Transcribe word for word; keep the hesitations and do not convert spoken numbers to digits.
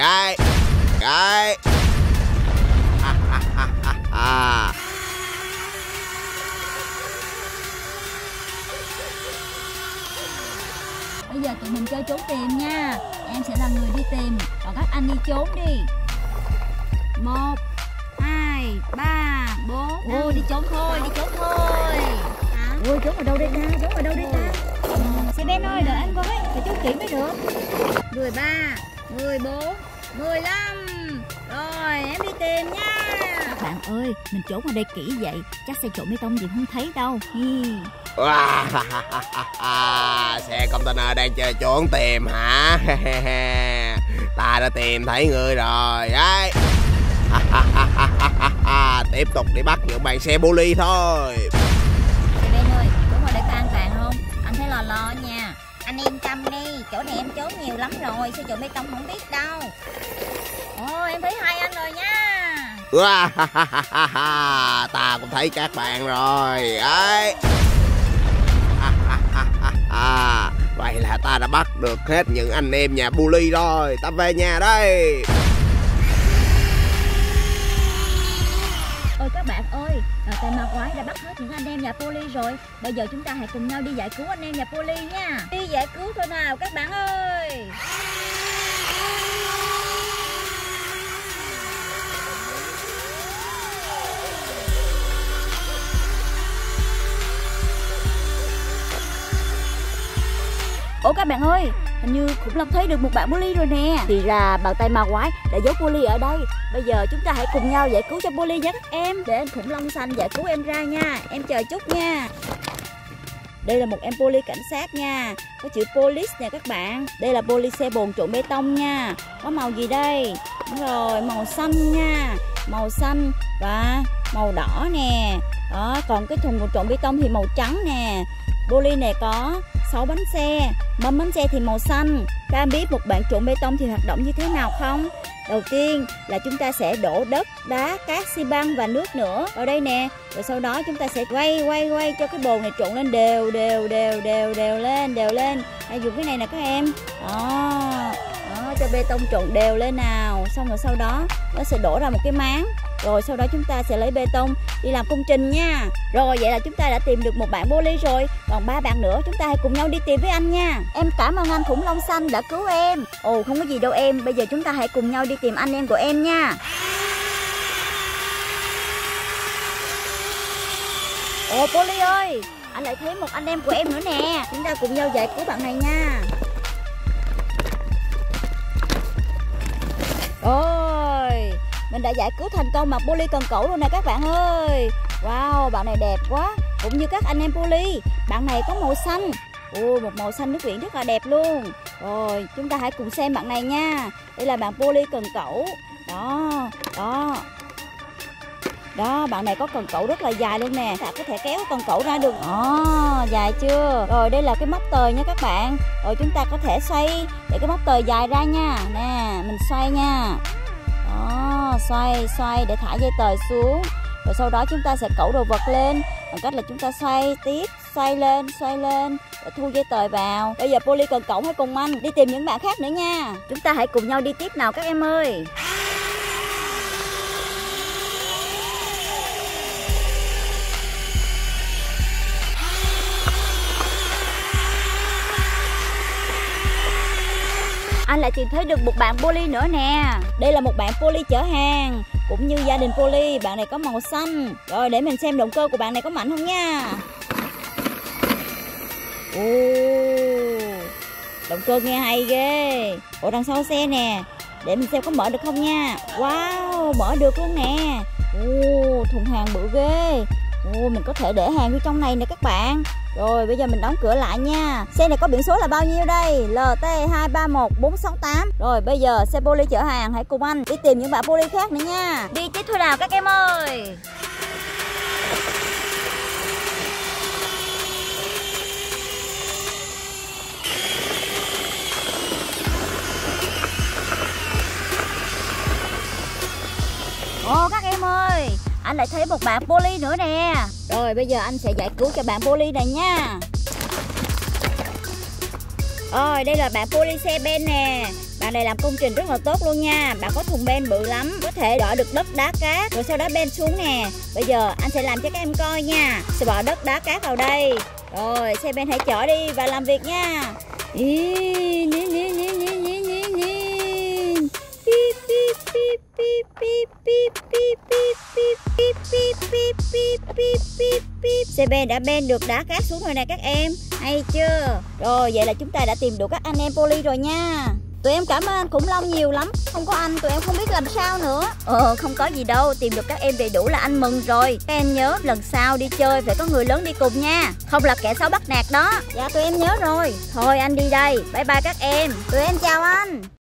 Cái Cái Bây giờ tụi mình chơi trốn tìm nha. Em sẽ là người đi tìm, còn các anh đi trốn đi. Một, hai, ba, bốn. Ôi, đi trốn thôi, đi trốn thôi. Hả? Ôi, trốn ở đâu đây ta? Trốn ở đâu đây ta? Xe Ben ơi, đợi anh với, phải trốn kỹ mới được. Mười ba, mười bốn, mười lăm. Rồi, em đi tìm nha. Các bạn ơi, mình trốn ở đây kỹ vậy, chắc xe trộn bê tông gì không thấy đâu. Hi. Xe container đang chơi trốn tìm hả? Ta đã tìm thấy người rồi đấy. Tiếp tục đi bắt những bạn xe bully thôi. Xe Ben ơi, trốn ở đây có an toàn không? Anh thấy lo lo nha. Anh yên tâm đi, chỗ này em trốn nhiều lắm rồi, xe trộn bê tông không biết đâu. Ồ, em thấy hai anh rồi nha. Ta cũng thấy các bạn rồi ấy. Vậy là ta đã bắt được hết những anh em nhà bully rồi. Ta về nhà đây. Ôi các bạn ơi, tay ma quái đã bắt hết những anh em nhà bully rồi. Bây giờ chúng ta hãy cùng nhau đi giải cứu anh em nhà bully nha. Đi giải cứu thôi nào các bạn ơi. Ủa các bạn ơi, hình như Khủng Long thấy được một bạn bully rồi nè. Thì ra bàn tay ma quái đã giấu bully ở đây. Bây giờ chúng ta hãy cùng nhau giải cứu cho bully nhé các em. Để anh Khủng Long xanh giải cứu em ra nha. Em chờ chút nha. Đây là một em bully cảnh sát nha. Có chữ police nè các bạn. Đây là bully xe bồn trộn bê tông nha. Có màu gì đây? Đúng rồi, màu xanh nha. Màu xanh và màu đỏ nè. Đó, còn cái thùng trộn bê tông thì màu trắng nè. Bully này có sáu bánh xe, mâm bánh xe thì màu xanh. Các em biết một bạn trộn bê tông thì hoạt động như thế nào không? Đầu tiên là chúng ta sẽ đổ đất, đá, cát, xi măng và nước nữa vào đây nè. Rồi sau đó chúng ta sẽ quay quay quay cho cái bồn này trộn lên đều đều đều đều đều lên đều lên. Hãy dùng cái này nè các em. Đó, đó cho bê tông trộn đều lên nào. Xong rồi sau đó nó sẽ đổ ra một cái máng. Rồi sau đó chúng ta sẽ lấy bê tông đi làm công trình nha. Rồi vậy là chúng ta đã tìm được một bạn bully rồi. Còn ba bạn nữa, chúng ta hãy cùng nhau đi tìm với anh nha. Em cảm ơn anh Khủng Long xanh đã cứu em. Ồ không có gì đâu em. Bây giờ chúng ta hãy cùng nhau đi tìm anh em của em nha. Ồ bully ơi, anh lại thấy một anh em của em nữa nè. Chúng ta cùng nhau giải cứu bạn này nha. Ôi, mình đã giải cứu thành công mặt bully cần cẩu luôn nè các bạn ơi. Wow, bạn này đẹp quá. Cũng như các anh em bully. Bạn này có màu xanh. Ồ, một màu xanh nước biển rất là đẹp luôn. Rồi, chúng ta hãy cùng xem bạn này nha. Đây là bạn bully cần cẩu. Đó, đó. Đó, bạn này có cần cẩu rất là dài luôn nè. Ta có thể kéo cần cẩu ra được. Đó, dài chưa? Rồi, đây là cái móc tời nha các bạn. Rồi chúng ta có thể xoay để cái móc tời dài ra nha. Nè, mình xoay nha. Đó, xoay xoay để thả dây tời xuống. Rồi sau đó chúng ta sẽ cẩu đồ vật lên bằng cách là chúng ta xoay tiếp, xoay lên, xoay lên để thu dây tời vào. Bây giờ bully cần cẩu hãy cùng anh đi tìm những bạn khác nữa nha. Chúng ta hãy cùng nhau đi tiếp nào các em ơi. Anh lại tìm thấy được một bạn bully nữa nè. Đây là một bạn bully chở hàng, cũng như gia đình bully. Bạn này có màu xanh. Rồi để mình xem động cơ của bạn này có mạnh không nha. Ồ, động cơ nghe hay ghê. Ồ, đằng sau xe nè. Để mình xem có mở được không nha. Wow, mở được luôn nè. Ồ, thùng hàng bự ghê. Ồ, mình có thể để hàng vô trong này nè các bạn. Rồi bây giờ mình đóng cửa lại nha. Xe này có biển số là bao nhiêu đây? L T hai ba một bốn sáu tám. Rồi bây giờ xe bully chở hàng hãy cùng anh đi tìm những bạn bully khác nữa nha. Đi tiếp thôi nào các em ơi. Ồ các em ơi, anh lại thấy một bạn bully nữa nè. Rồi bây giờ anh sẽ giải cứu cho bạn bully này nha. Rồi đây là bạn bully xe Ben nè. Bạn bạn này làm công trình rất là tốt luôn nha. Bạn có thùng ben bự lắm, có thể đỡ được đất đá cát, rồi sau đó ben xuống nè. Bây giờ anh sẽ làm cho các em coi nha. Sẽ bỏ đất đá cát vào đây. Rồi xe ben hãy chở đi và làm việc nha. Nhìn, nhìn, nhìn, nhìn, nhìn, nhìn, nhìn, nhìn. Pip, pip, pip, pip, pip, pip, pip, pip, pip, pip, pip, pip, pip, pip, pip, pip. Xe ben đã ben được đá cát xuống rồi nè các em. Hay chưa? Rồi vậy là chúng ta đã tìm được các anh em Poly rồi nha. Tụi em cảm ơn anh khủng long nhiều lắm. Không có anh tụi em không biết làm sao nữa. Ờ không có gì đâu. Tìm được các em đầy đủ là anh mừng rồi. Các em nhớ lần sau đi chơi phải có người lớn đi cùng nha. Không là kẻ xấu bắt nạt đó. Dạ tụi em nhớ rồi. Thôi anh đi đây. Bye bye các em. Tụi em chào anh.